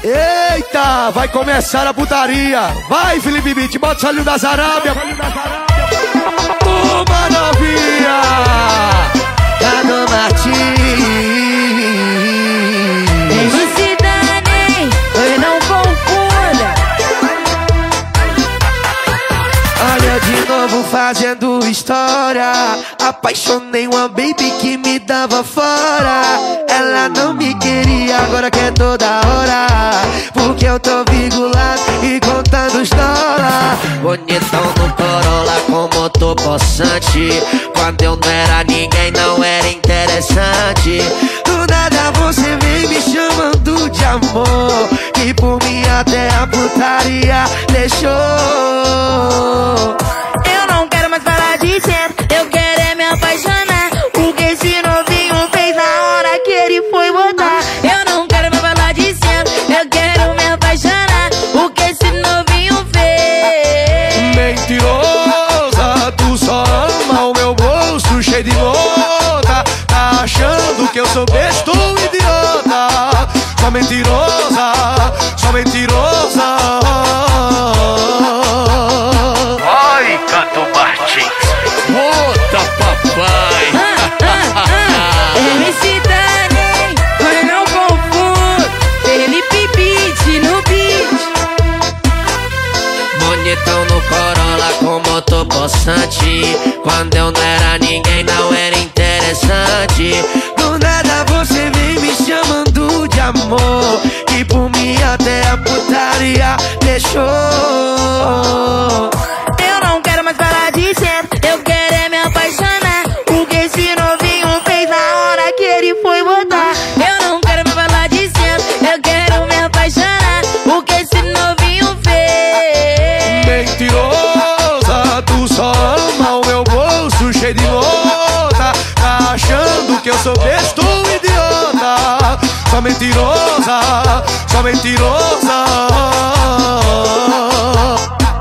Eita, vai começar a putaria. Vai, Felipe Beat, bota o olho das Arábia. Toma, novinha, Cado Martins. MC Dani, eu não confunda. Olha de novo fazendo história. Apaixonei uma baby que me dava fora. Ela não me queria, agora quer toda hora. Porque eu tô vigulado e contando os dólares. Bonitão no Corolla com motor possante. Quando eu não era ninguém, não era interessante. Do nada você vem me chamando de amor. E por mim até a putaria deixou. Eu não quero mais falar de centro, eu quero é me apaixonar. Porque esse novinho fez na hora que ele foi botar. Eu não quero mais falar de centro, eu quero me apaixonar. Porque esse novinho fez. Mentirosa, tu só ama o meu bolso cheio de nota. Tá achando que eu sou besta ou idiota? Só mentirosa, só mentirosa. Ai, Cado Martins, bota papai. MC Dani, eu não confundo. Felipe Beat no beat. Bonitão no Corolla com motor possante. Quando eu não era ninguém, não era interessante. Do nada você vem me chamando de amor. E por mim até a putaria deixou. Eu não quero mais falar de centro, eu quero é me apaixonar. Porque esse novinho fez na hora que ele foi botar. Eu não quero mais falar de centro, eu quero me apaixonar. Porque esse novinho fez. Mentirosa, tu só ama o meu bolso cheio de nota. Tá achando que eu sou besta ou idiota? Só mentirosa, só mentirosa.